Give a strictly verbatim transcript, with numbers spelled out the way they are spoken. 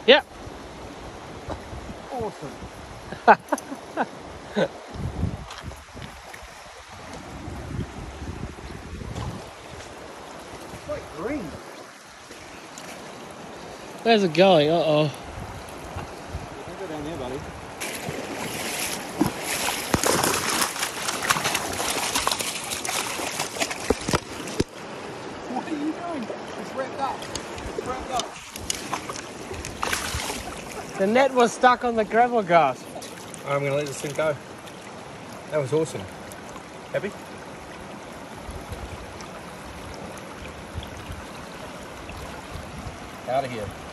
Yep. Awesome. It's like green. Where's it going? Uh-oh. Don't go down there, buddy. What are you doing? It's wrapped up. It's wrapped up. The net was stuck on the gravel grass. I'm going to let this thing go. That was awesome. Happy? Out of here.